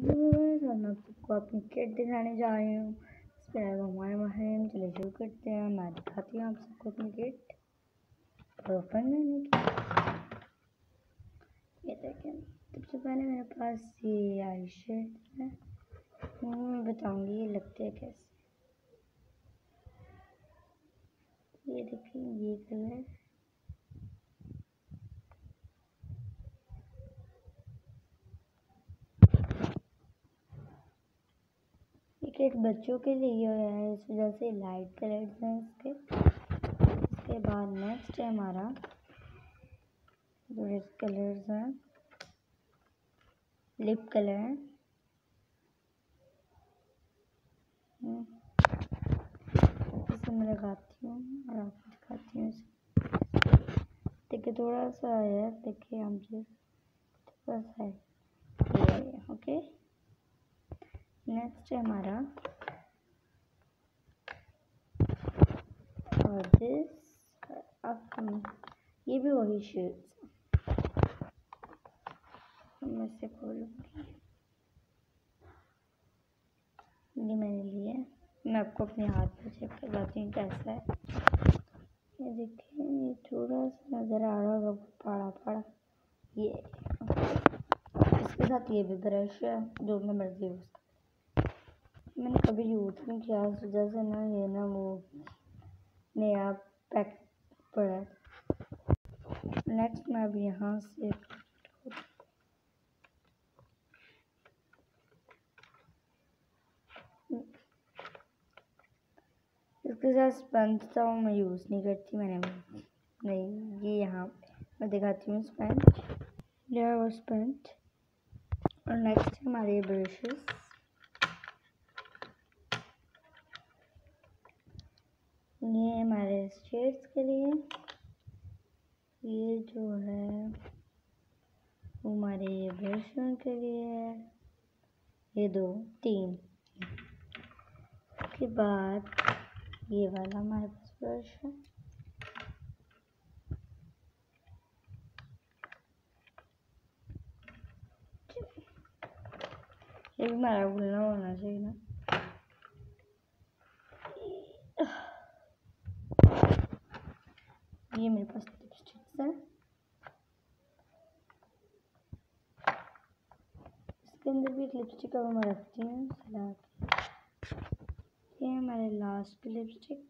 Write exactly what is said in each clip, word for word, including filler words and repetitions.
और मैं आपको अपनी किट दिखाने जा रही हूँ। बिस्मिल्लाहिर्रहमानिर्रहीम। चलिए शुरू करते हैं। मैं दिखाती हूँ आप सबको अपनी किट ओपन करने की। ये देखें, सबसे पहले मेरे पास ये आई शेड है। मैं बताऊँगी ये लगते हैं कैसे। ये देखिए, ये कलर किट बच्चों के लिए है, इस वजह से लाइट कलर्स हैं इसके। इसके बाद नेक्स्ट है हमारा जो कलर्स हैं, लिप कलर। इसे मैं लगाती हूँ और आपको दिखाती हूँ। देखिए थोड़ा सा है, देखिए हम जी थोड़ा सा है ये। ओके, नेक्स्ट है हमारा और दिस। अब हम ये भी वही शेड्स मैं से खोलूँगी। ये मैंने लिए, मैं आपको अपने हाथ पे चेक करवाती हूँ कैसा है। ये देखिए, ये थोड़ा सा नज़र आ रहा होगा पाड़ा पाड़ा। ये इसके साथ ये भी ब्रश है जो मैं मर्जी यूज़ कर। मैंने कभी यूज़ नहीं किया इस वजह से ना ये ना वो नया पैक पड़ा है। नेक्स्ट मैं अब यहाँ से इसके साथ स्पंज था वो मैं यूज़ नहीं करती। मैंने नहीं, ये यहाँ मैं दिखाती हूँ स्पंज, लेयर और स्पंज। और नेक्स्ट है हमारे ब्रशेस। ये हमारे शेड्स के लिए, ये जो है वो हमारे ब्रशों के लिए है। ये दो तीन के बाद ये वाला हमारे पास ब्रश है। ये भी हमारा गुलना होना चाहिए ना। ये मेरे पास लिपस्टिक्स है। इसके अंदर भी एक लिपस्टिक अब मैं रखती हूँ सला के। ये हमारे लास्ट लिपस्टिक।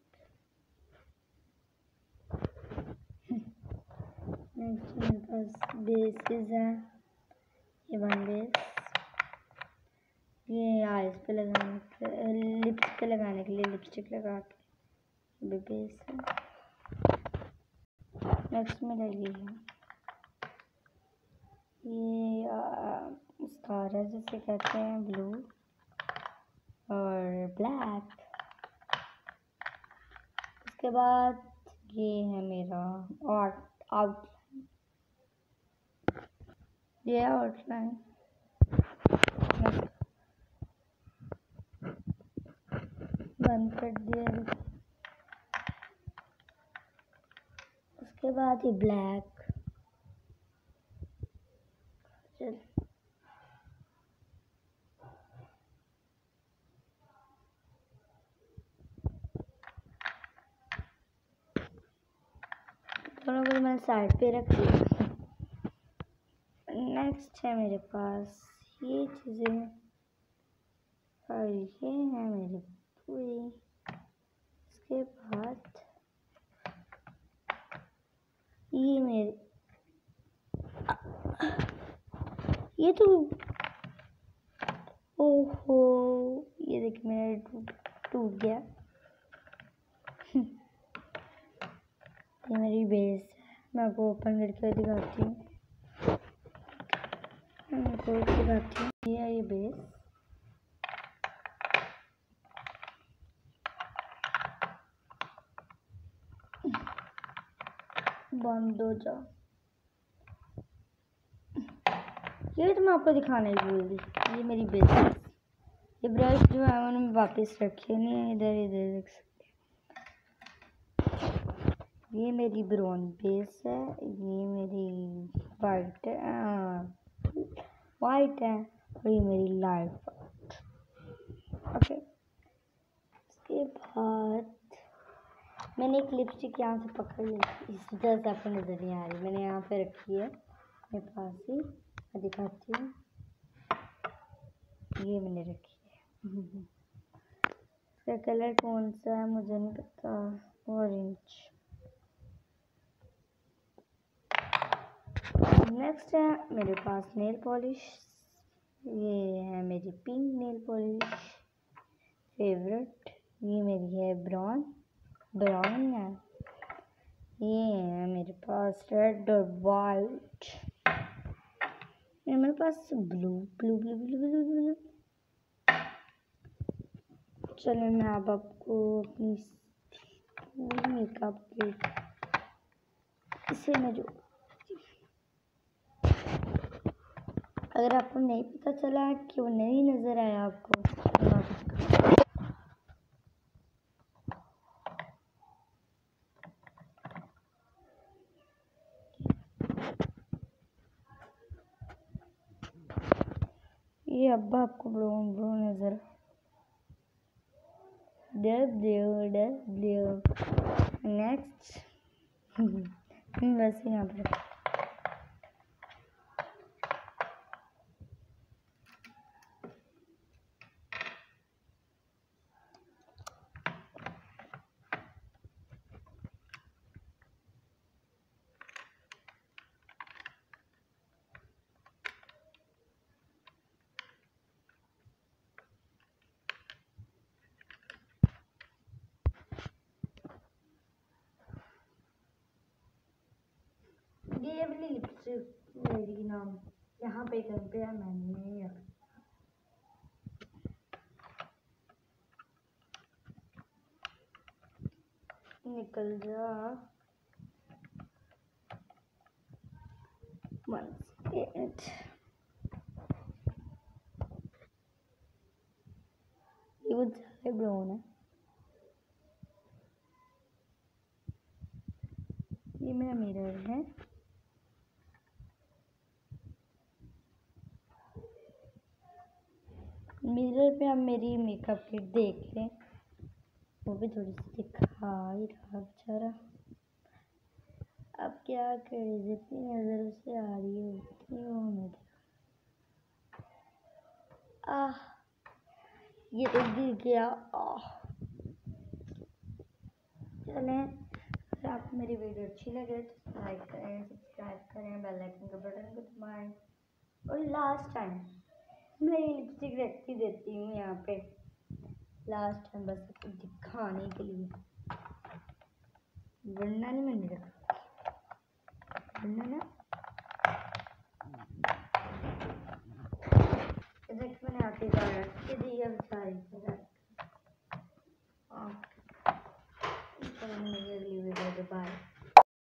नेक्स्ट मेरे पास बेसेस है। ये वन बेस, ये आईज पे लगाने के, लिप्स पे लगाने के लिए लिपस्टिक लगा के भी बेस है। नेक्स्ट मेरा ये है, ये मस्कारा जिसे कहते हैं, ब्लू और ब्लैक। उसके बाद ये है मेरा आउट आउटलाइन, ये आउटलाइन बंद कर दिया। उसके बाद ये ब्लैक। चल दोनों को मैंने साइड पे रख दिया। नेक्स्ट है मेरे पास ये चीज़ें और ये है मेरी पूरी। इसके बाद ये मेरे ये तो ओहो, ये देखिए मेरा टूट टूट गया। ये मेरी बेस है, मैं आपको ओपन करके दिखाती हूँ। मैं आपको दिखाती हूँ, ये है ये बेस। बंद हो जाओ। ये तो मैं आपको दिखाना ही भूल गई। ये मेरी बेस है। ये ब्रश जो है उन्होंने वापस रखे नहीं है, इधर इधर देख सकते हैं। ये मेरी ब्राउन बेस है, ये मेरी वाइट है वाइट है और ये मेरी लाइफ। ओके, उसके बाद मैंने एक लिपस्टिक यहाँ से पकड़ ली, इस वजह से आपको नज़र नहीं आ रही, मैंने यहाँ पे रखी है मेरे पास ही, मैं दिखाती हूँ। ये मैंने रखी है, इसका कलर कौन सा है मुझे नहीं पता, ऑरेंज। नेक्स्ट है मेरे पास नेल पॉलिश, ये है मेरी पिंक नेल पॉलिश फेवरेट। ये मेरी है ब्राउन ब्राउन है। ये है मेरे पास रेड और वाइट। मेरे पास blue blue blue blue blue blue. चलिए मैं अब आपको अपनी पूरी मेकअप किट इसे मैं जो, अगर आपको नहीं पता चला कि वो नहीं नज़र आया आपको, ये अब आपको ब्राउन ब्राउन नज़र नेक्स्ट बस यहाँ पर ये वाली लिपस्टिक मेरी नाम यहाँ पे कर दिया मैंने। निकल जा वन सेकेंड। ये वो ज़्यादा ब्राउन है। ये मेरा मिरर है, मिरर पे आप मेरी मेकअप किट देख लें, वो भी थोड़ी सी दिखा ही रहा बेचारा। अब क्या करें, जितनी नज़र से आ रही है उतनी वो हमें आह ये तो गिर गया। आह चलें, अगर आपको मेरी वीडियो अच्छी लगे तो लाइक करें, सब्सक्राइब करें, बेल आइकन के बटन को दबाएं। और लास्ट टाइम मैं ये लिपस्टिक रखती देती हूँ यहाँ पे लास्ट टाइम, बस आपको दिखाने के लिए, वरना नहीं मैंने रखा, वरना ना मैंने आके रख के दिया बेचारी।